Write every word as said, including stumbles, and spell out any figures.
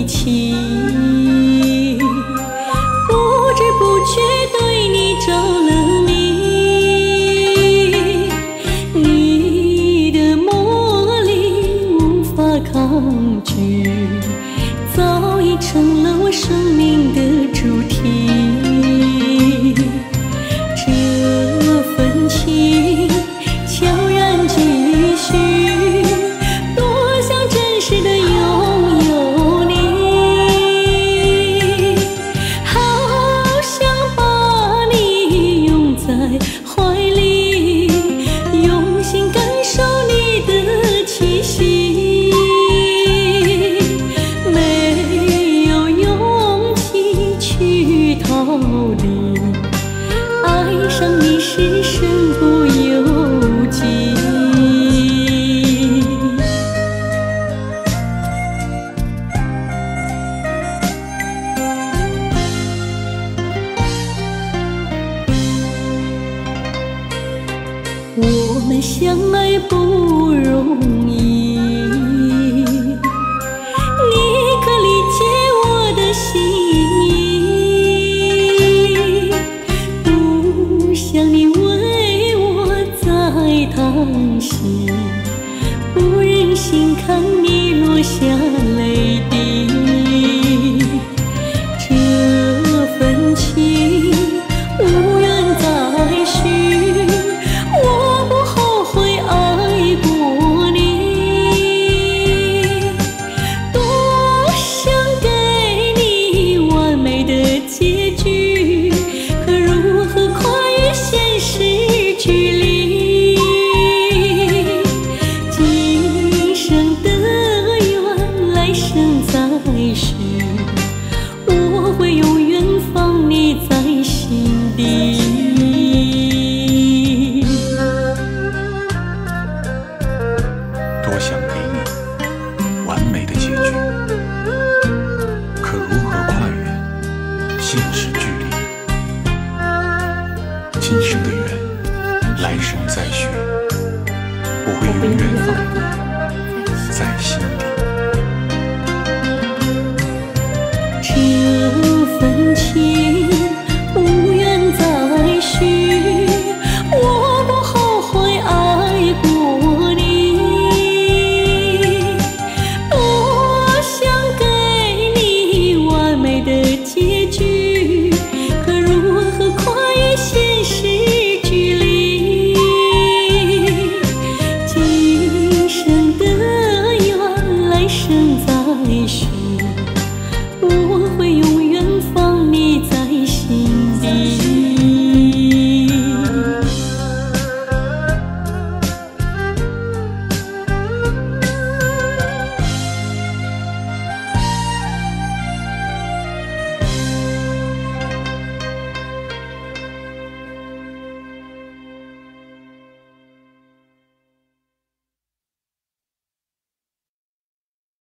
起，不知不觉对你着了迷，你的魔力无法抗拒，早已成了我生命的主题。这份情悄然继续，多想真实的拥有你，好想把你拥在怀里，用心感受你的气息。没有勇气去逃离，爱上你是身不由己。我们相爱不容易，你可理解我的心意，不想你为我在叹息，不忍心看你落下泪滴。这份情无缘再续，我不后悔爱过你，多想给你完美的结局，可如何跨越现实距离？今生的缘，来生再续，我会永远放你在心底。 多想给你完美的结局，可如何跨越现实距离？今生的缘，来生再续，我会永远放你在心底。 这份情无缘再续，我不后悔爱过你，多想给你完美的结局，可如何跨越现实距离？今生的缘，来生再续。